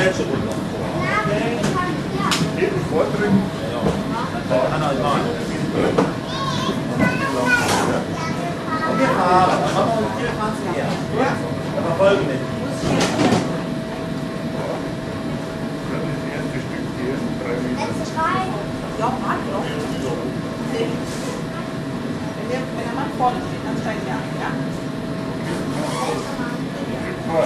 fällt schon runter. Hinten vordrücken. Ja. Kann er machen. Und wir fahren. Dann machen wir uns hier fahren Sie her. Ja? Dann verfolgen wir. Das ist das erste Stück hier, 3 Meter. Ja, mag doch. Wenn der Mann vorne steht, dann steigen wir an, ja? Vor.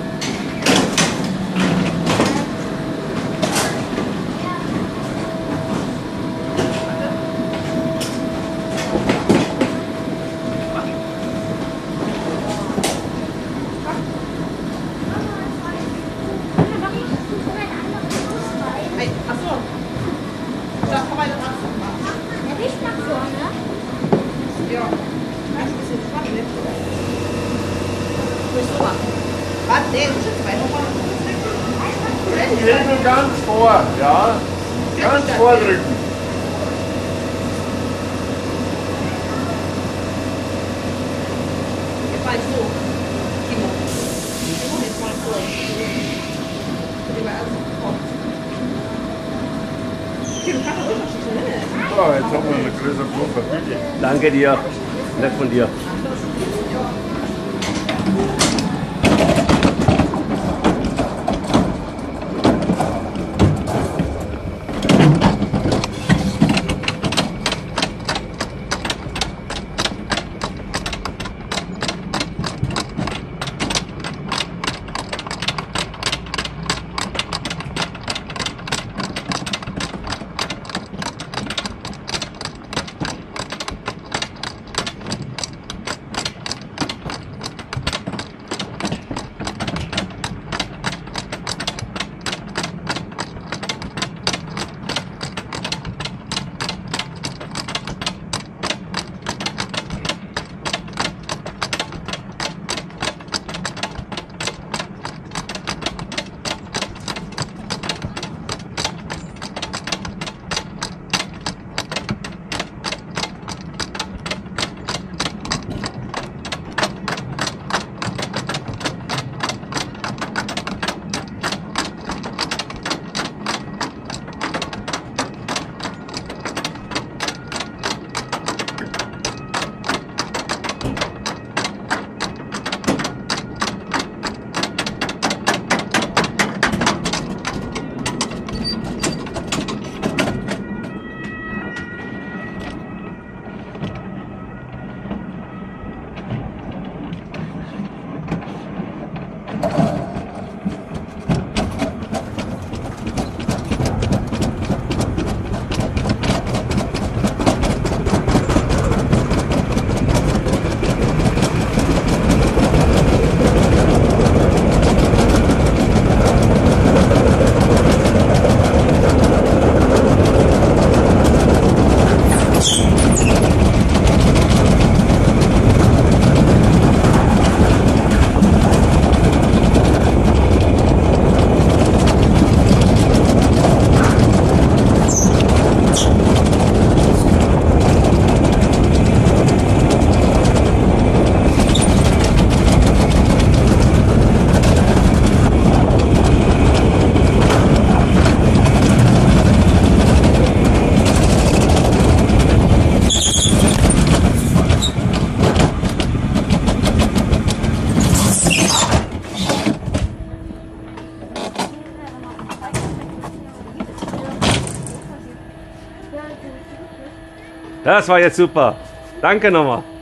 Hebel ganz vor, ja. Ganz vordrücken. Jetzt mal so. Timo. Timo, jetzt mal so. Timo, kann man Unterschiede nennen. So, jetzt haben wir einen größeren Puffer, bitte. Danke dir. Nett von dir. Das war jetzt super. Danke nochmal.